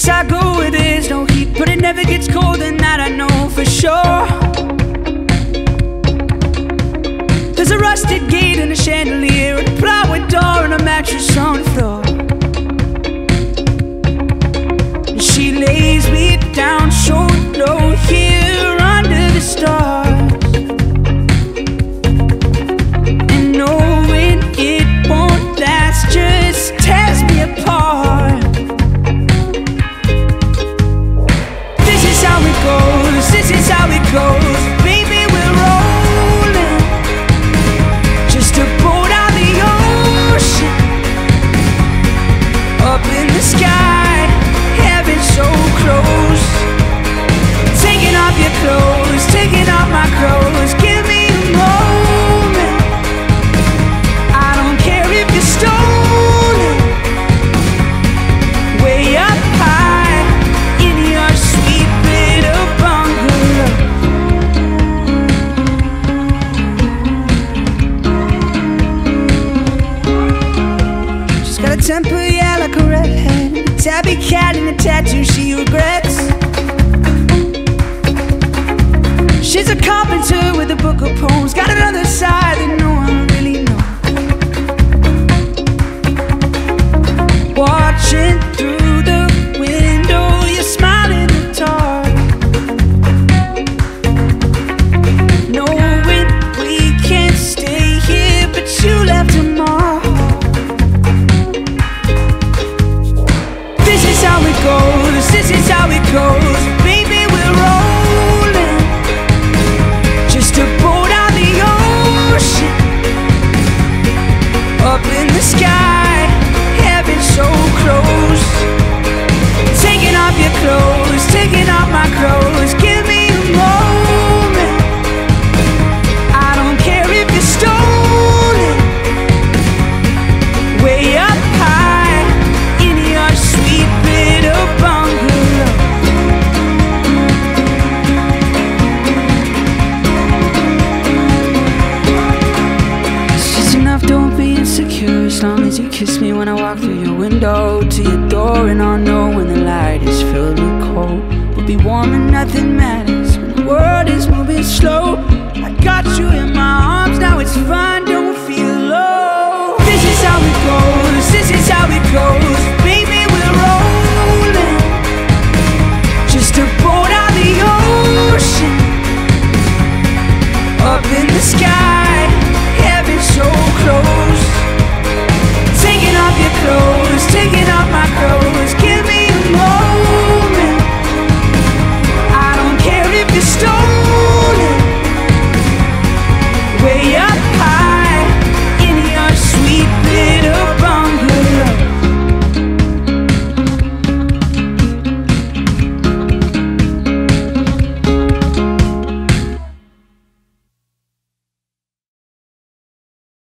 place I go where there's no heat, but it never gets cold, and that I know for sure. There's a rusted gate and a chandelier, and a plywood door and a mattress on the floor. And she lays me down so low here under the stars, and knowing it won't last just tears me apart. This is how it goes, this is how it goes. Baby, we're rolling, just a boat on the ocean, up in the sky, heaven so close. Taking off your clothes, taking off my clothes. Give me a moment, I don't care if you're stolen. Way up high in your sweet little bungalow. She's got a temper, yeah, like a redhead, a tabby cat and a tattoo she regrets. She's a carpenter with a book of poems, got another side that no one really knows. Watching through the window, you're smiling in the dark, knowing we can't stay here, but you left a mark. This is how it goes, this is how it goes. Baby, we're rolling, just a boat on the ocean, up in the sky, heaven so close. Taking off your clothes, taking off my clothes. Give me a moment, I don't care if you're stolen. Way up high in your sweet little bungalow. It's just enough, don't be insecure, as long as you kiss me when I walk through your window to your door. And I'll know when the light is filled with cold, we'll be warm and nothing matters when the world is moving slow. I got you